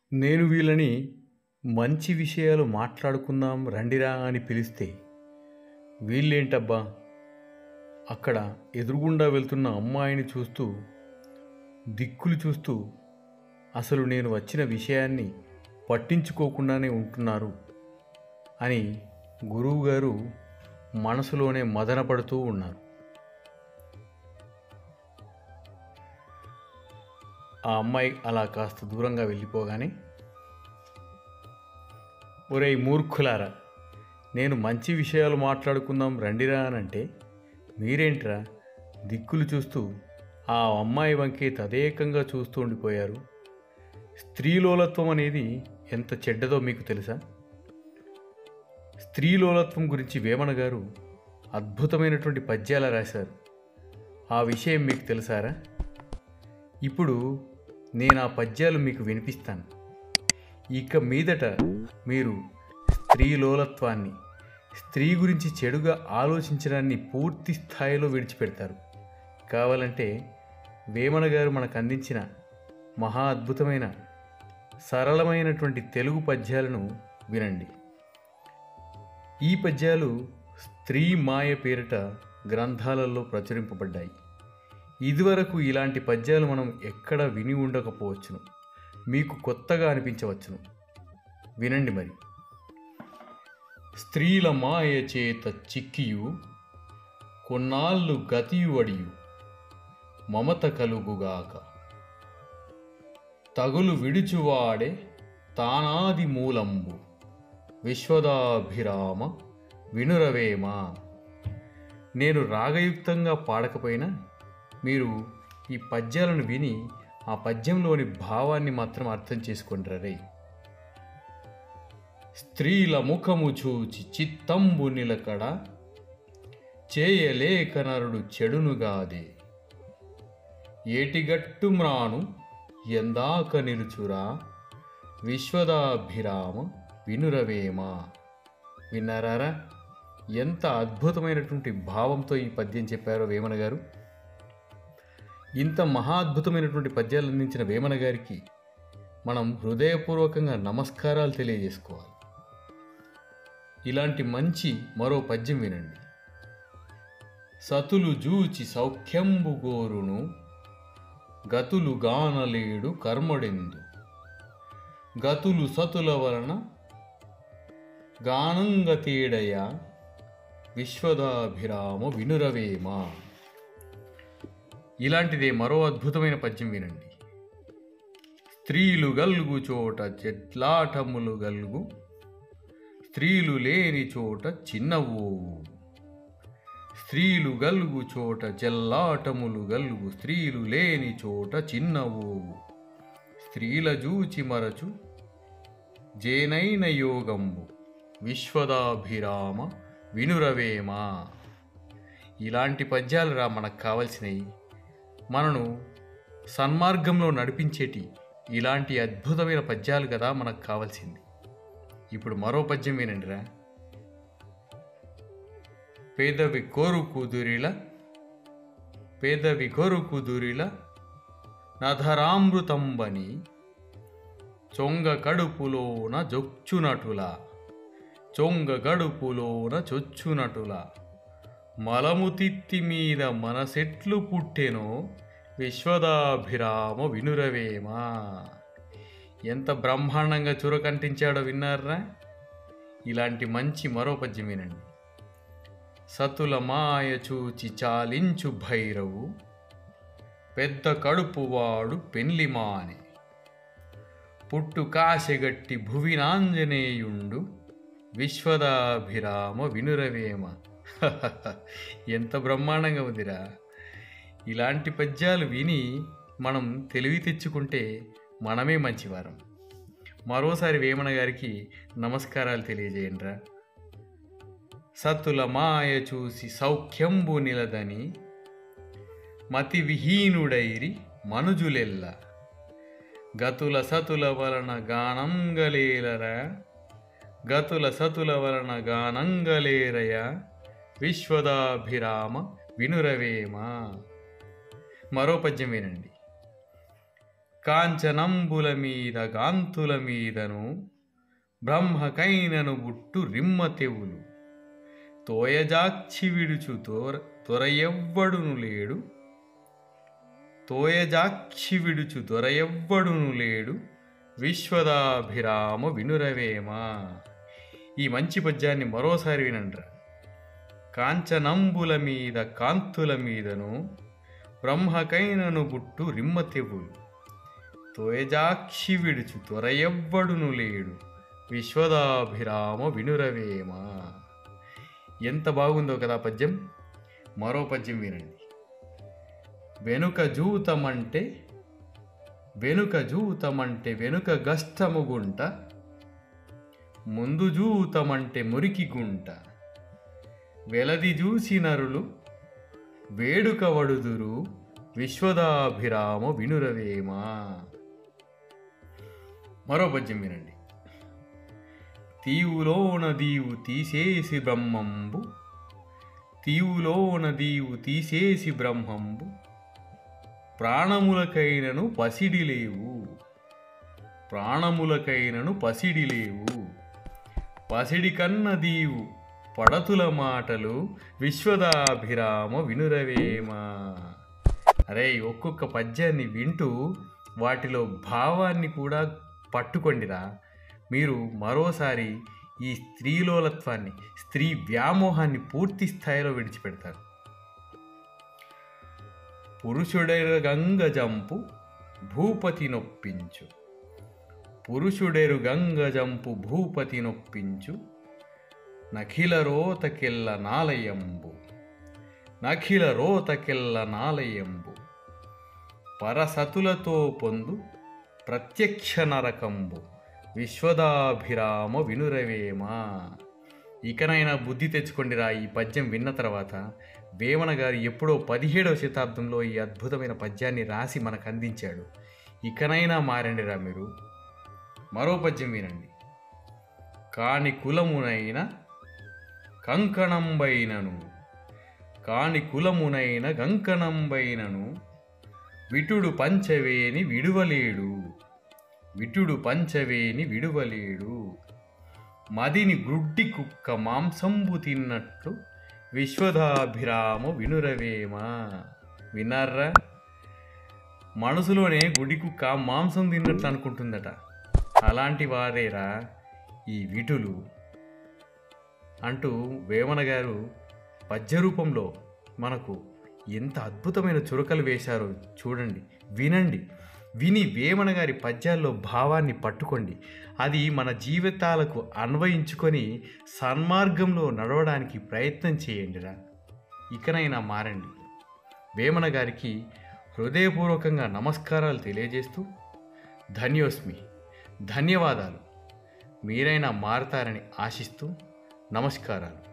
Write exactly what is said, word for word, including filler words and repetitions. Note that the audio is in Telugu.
నేను వీళ్ళని మంచి విషయాలు మాట్లాడుకుందాం రండిరా అని పిలిస్తే వీళ్ళేంటబ్బా అక్కడ ఎదురుగుండా వెళ్తున్న అమ్మాయిని చూస్తూ దిక్కులు చూస్తూ అసలు నేను వచ్చిన విషయాన్ని పట్టించుకోకుండానే ఉంటున్నారు అని గురువుగారు మనసులోనే మదనపడుతూ ఉన్నారు. ఆ అమ్మాయి అలా కాస్త దూరంగా వెళ్ళిపోగానే, ఒరేయ్ మూర్ఖులారా, నేను మంచి విషయాలు మాట్లాడుకుందాం రండిరా అనంటే మీరేంట్రా దిక్కులు చూస్తూ ఆ అమ్మాయి వంకే తదేకంగా చూస్తూ ఉండిపోయారు? స్త్రీలోలత్వం అనేది ఎంత చెడ్డదో మీకు తెలుసా? స్త్రీలోలత్వం గురించి వేమన గారు అద్భుతమైనటువంటి పద్యాలు రాశారు. ఆ విషయం మీకు తెలుసారా? ఇప్పుడు నేను ఆ పద్యాలు మీకు వినిపిస్తాను. ఇక మీదట మీరు స్త్రీలోలత్వాన్ని, స్త్రీ గురించి చెడుగా ఆలోచించడాన్ని పూర్తి స్థాయిలో విడిచిపెడతారు. కావాలంటే వేమన గారు మనకు అందించిన మహా అద్భుతమైన సరళమైనటువంటి తెలుగు పద్యాలను వినండి. ఈ పద్యాలు స్త్రీ మాయ పేరిట గ్రంథాలలో ప్రచురింపబడ్డాయి. ఇదివరకు ఇలాంటి పద్యాలు మనం ఎక్కడ విని ఉండకపోవచ్చును, మీకు కొత్తగా అనిపించవచ్చును. వినండి మరి. స్త్రీల మాయ చేత చిక్కియు కొన్నాళ్ళు గతియు అడియు మమత కలుగుగాక తగులు విడుచువాడే తానాది మూలంబు విశ్వదాభిరామ వినురవేమ. నేను రాగయుక్తంగా పాడకపోయినా మీరు ఈ పద్యాలను విని ఆ పద్యంలోని భావాన్ని మాత్రం అర్థం చేసుకుంటారు. రే స్త్రీల ముఖము చూచి చిత్తంబు నిలకడ చేయలేక నరుడు చెడునుగాదే ఏటిగట్టు మ్రాను ఎందాక నిలుచురా విశ్వదాభిరామ వినురవేమ. విన్నారా? ఎంత అద్భుతమైనటువంటి భావంతో ఈ పద్యం చెప్పారో వేమన గారు. ఇంత మహా అద్భుతమైనటువంటి పద్యాలు అందించిన వేమన గారికి మనం హృదయపూర్వకంగా నమస్కారాలు తెలియజేసుకోవాలి. ఇలాంటి మంచి మరో పద్యం వినండి. సతులు జూచి సౌఖ్యంబు గోరును గతులు గానలేడు కర్మడెందు గతులు సతుల వలన గానంగ తేడయ విశ్వదాభిరామ వినురవేమ. ఇలాంటిదే మరో అద్భుతమైన పద్యం వినండి. స్త్రీలు గల్గు చోట చెట్లాటములు గల్గు స్త్రీలు లేని చోట చిన్నవోవు స్త్రీలు గల్గు చోట చెల్లాటములు గల్గు స్త్రీలు లేని చోట చిన్నవోవు స్త్రీల జూచి మరచు జేనైన యోగంబు విశ్వదాభిరామ వినురవేమ. ఇలాంటి పద్యాలు రా మనకు కావలసినవి. మనను సన్మార్గంలో నడిపించేటి ఇలాంటి అద్భుతమైన పద్యాలు కదా మనకు కావాల్సింది. ఇప్పుడు మరో పద్యం వినండిరా. పేదవి కోరు కుదురిల పేదవి కోరు కుదురిల నధరామృతంబని చొంగ కడుపులోన జొచ్చునటుల చొంగ గడుపులోన చొచ్చునటుల మలము తిత్తి మీద మనసెట్లు పుట్టెనో విశ్వదాభిరామ వినురవేమ. ఎంత బ్రహ్మాండంగా చురకంటించాడో విన్నారా? ఇలాంటి మంచి మరో పద్యం వినండి. సతుల మాయ చూచి చాలించు భైరవు పెద్ద కడుపువాడు పెన్లిమాని పుట్టు కాశెగట్టి భువినాంజనేయుండు విశ్వదాభిరామ వినురవేమ. ఎంత బ్రహ్మాండంగా ఉందిరా! ఇలాంటి పద్యాలు విని మనం తెలివి తెచ్చుకుంటే మనమే మంచివారం. మరోసారి వేమన గారికి నమస్కారాలు తెలియజేయండిరా. సతుల మాయ చూసి సౌఖ్యంబు నిలదని మతి విహీనుడైరి మనుజులెల్ల గతుల సతుల వలన గానంగలేలరా గతుల సతుల వలన గానంగలేరయ విశ్వదాభిరామ వినురవేమ. మరో పద్యం వినండి. కాంచనంబుల మీద గాంతుల మీదను బ్రహ్మకైనను బుట్టు రిమ్మ తెవులు తోయజాక్షి విడుచు తోర తొరయెవ్వడును లేడు తోయజాక్షి విడుచు దొరయెవ్వడును లేడు విశ్వదాభిరామ వినురవేమా. ఈ మంచి పద్యాన్ని మరోసారి వినండ్రా. కాంచనంబుల మీద కాంతుల మీదను బ్రహ్మకైనను బుట్టు రిమ్మ తెవులు తోయజాక్షి విడుచు తొరయెవ్వడును లేడు విశ్వదాభిరామ వినురవేమా. ఎంత బాగుందో కదా పద్యం. మరో పద్యం వినండి. వెనుక జూతమంటే వెనుక జూతమంటే వెనుక గష్టముగుంట ముందు జూతమంటే మురికి గుంట వెలది జూసి నరులు వేడుక వడుదురు విశ్వదాభిరామ వినురవేమా. మరో పద్యం వినండి. తీవులోన దీవు తీసేసి బ్రహ్మంబు తీవులోన దీవు తీసేసి బ్రహ్మంబు ప్రాణములకైనను పసిడి లేవు ప్రాణములకైనను పసిడి లేవు పసిడి కన్న దీవు పడతుల మాటలు విశ్వదాభిరామ వినురవేమా. అరే, ఒక్కొక్క పద్యాన్ని వింటూ వాటిలో భావాన్ని కూడా పట్టుకొండిరా. మీరు మరోసారి ఈ స్త్రీలోలత్వాన్ని స్త్రీ వ్యామోహాన్ని పూర్తి స్థాయిలో విడిచిపెడతారు. పురుషుడెరు గంగ జంపు భూపతి నొప్పించు పురుషుడెరు గంగ జంపు భూపతి నొప్పించు నఖిల రోతకెల్ల నాలయంబు నఖిల రోతకెల్ల నాలయంబు పరసతులతో పొందు ప్రత్యక్ష నరకంబు విశ్వదాభిరామ వినురవేమా. ఇకనైనా బుద్ధి తెచ్చుకోండిరా. ఈ పద్యం విన్న తర్వాత వేమన గారు ఎప్పుడో పదిహేడవ శతాబ్దంలో ఈ అద్భుతమైన పద్యాన్ని రాసి మనకు అందించాడు. ఇకనైనా మారండిరా మీరు. మరో పద్యం వినండి. కాని కులమునైన కంకణంబైనను కాని కులమునైన కంకణంబైనను విటుడు పంచవేని విడువలేడు విటుడు పంచవేని విడువలేడు మదిని గుడ్డి కుక్క మాంసంబు తిన్నట్లు విశ్వదాభిరామ వినురవేమా. విన్నారా? మనసులోనే గుడి కుక్క మాంసం తిన్నట్లు అనుకుంటుందట. అలాంటి వారేరా ఈ విటులు అంటూ వేమన గారు పద్య రూపంలో మనకు ఎంత అద్భుతమైన చురకలు వేశారో చూడండి, వినండి. విని వేమన గారి పద్యాల్లో భావాన్ని పట్టుకోండి. అది మన జీవితాలకు అన్వయించుకొని సన్మార్గంలో నడవడానికి ప్రయత్నం చేయండిరా. ఇకనైనా మారండి. వేమన గారికి హృదయపూర్వకంగా నమస్కారాలు తెలియజేస్తూ ధన్యోస్మి, ధన్యవాదాలు. మీరైనా మారతారని ఆశిస్తూ నమస్కారాలు.